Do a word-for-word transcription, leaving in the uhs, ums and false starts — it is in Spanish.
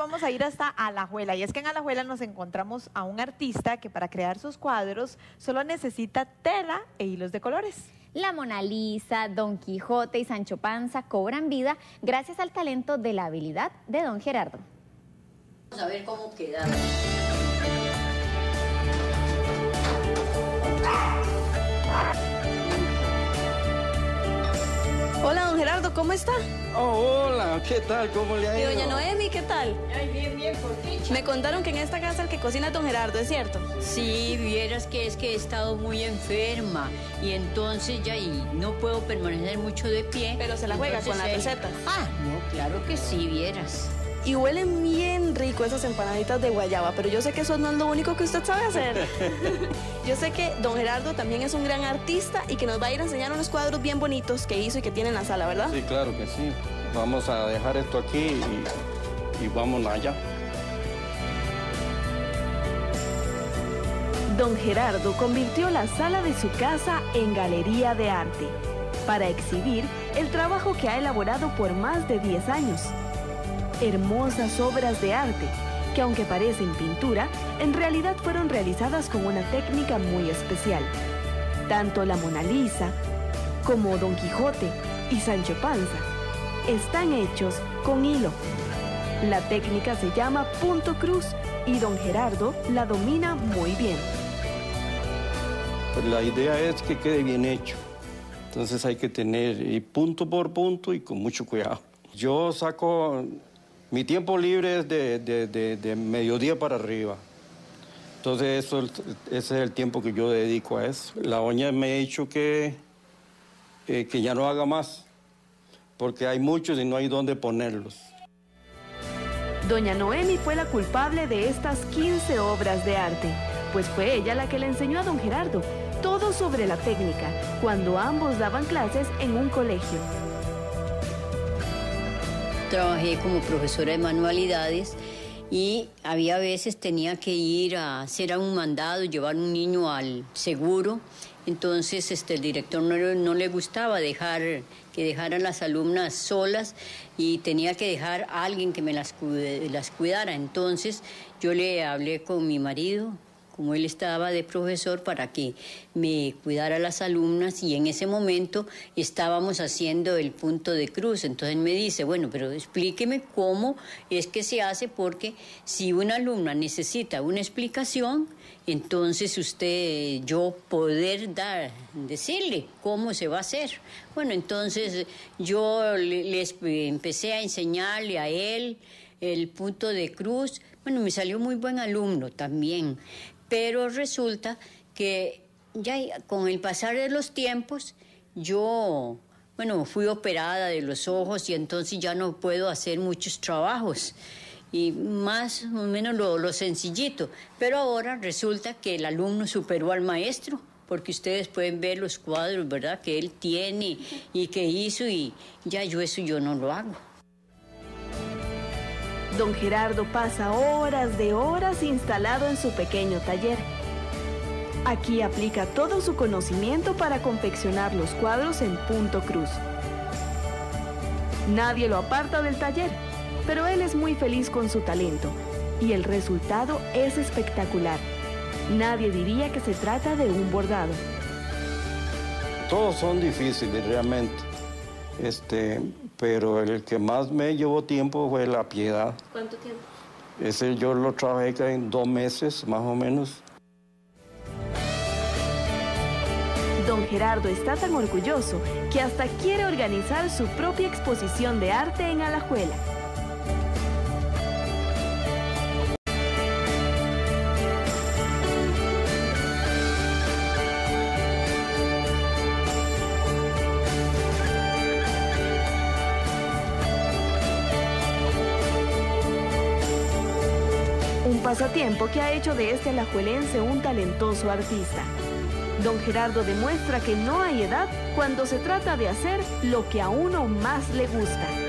vamos a ir hasta Alajuela, y es que en Alajuela nos encontramos a un artista que para crear sus cuadros solo necesita tela e hilos de colores. La Mona Lisa, Don Quijote y Sancho Panza cobran vida gracias al talento de la habilidad de don Gerardo. Vamos a ver cómo queda. Hola, don Gerardo, ¿cómo está? Oh, hola, ¿qué tal? ¿Cómo le ha Y ido? doña Noemi, ¿qué tal? Ay, bien, bien, por dicha. Me contaron que en esta casa el que cocina es don Gerardo, ¿es cierto? Sí, vieras que es que he estado muy enferma y entonces ya y no puedo permanecer mucho de pie. Pero se la juega Entonces, con las él- recetas. Ah, no, claro que sí, vieras. Y huelen bien rico esas empanaditas de guayaba, pero yo sé que eso no es lo único que usted sabe hacer. Yo sé que don Gerardo también es un gran artista y que nos va a ir a enseñar unos cuadros bien bonitos que hizo y que tiene en la sala, ¿verdad? Sí, claro que sí. Vamos a dejar esto aquí y, y vamos allá. Don Gerardo convirtió la sala de su casa en galería de arte para exhibir el trabajo que ha elaborado por más de diez años. Hermosas obras de arte que, aunque parecen pintura, en realidad fueron realizadas con una técnica muy especial. Tanto la Mona Lisa como Don Quijote y Sancho Panza están hechos con hilo. La técnica se llama punto cruz y don Gerardo la domina muy bien. Pues la idea es que quede bien hecho. Entonces hay que tener y punto por punto y con mucho cuidado. Yo saco... Mi tiempo libre es de, de, de, de mediodía para arriba. Entonces eso, ese es el tiempo que yo dedico a eso. La doña me ha dicho que, eh, que ya no haga más, porque hay muchos y no hay dónde ponerlos. Doña Noemi fue la culpable de estas quince obras de arte, pues fue ella la que le enseñó a don Gerardo todo sobre la técnica, cuando ambos daban clases en un colegio. Trabajé como profesora de manualidades y había veces tenía que ir a hacer un mandado, llevar un niño al seguro. Entonces este, el director no, no le gustaba dejar que dejaran las alumnas solas y tenía que dejar a alguien que me las, las cuidara. Entonces yo le hablé con mi marido, como él estaba de profesor, para que me cuidara a las alumnas, y en ese momento estábamos haciendo el punto de cruz. Entonces me dice, bueno, pero explíqueme cómo es que se hace, porque si una alumna necesita una explicación, entonces usted, yo poder dar, decirle cómo se va a hacer. Bueno, entonces yo les empecé a enseñarle a él el punto de cruz. Bueno, me salió muy buen alumno también. Pero resulta que ya con el pasar de los tiempos, yo, bueno, fui operada de los ojos y entonces ya no puedo hacer muchos trabajos. Y más o menos lo, lo sencillito. Pero ahora resulta que el alumno superó al maestro, porque ustedes pueden ver los cuadros, ¿verdad?, que él tiene y que hizo, y ya yo eso yo no lo hago. Don Gerardo pasa horas de horas instalado en su pequeño taller. Aquí aplica todo su conocimiento para confeccionar los cuadros en punto cruz. Nadie lo aparta del taller, pero él es muy feliz con su talento y el resultado es espectacular. Nadie diría que se trata de un bordado. Todos son difíciles realmente. Este, pero el que más me llevó tiempo fue La Piedad. ¿Cuánto tiempo? Ese yo lo trabajé en dos meses, más o menos. Don Gerardo está tan orgulloso que hasta quiere organizar su propia exposición de arte en Alajuela. Un pasatiempo que ha hecho de este alajuelense un talentoso artista. Don Gerardo demuestra que no hay edad cuando se trata de hacer lo que a uno más le gusta.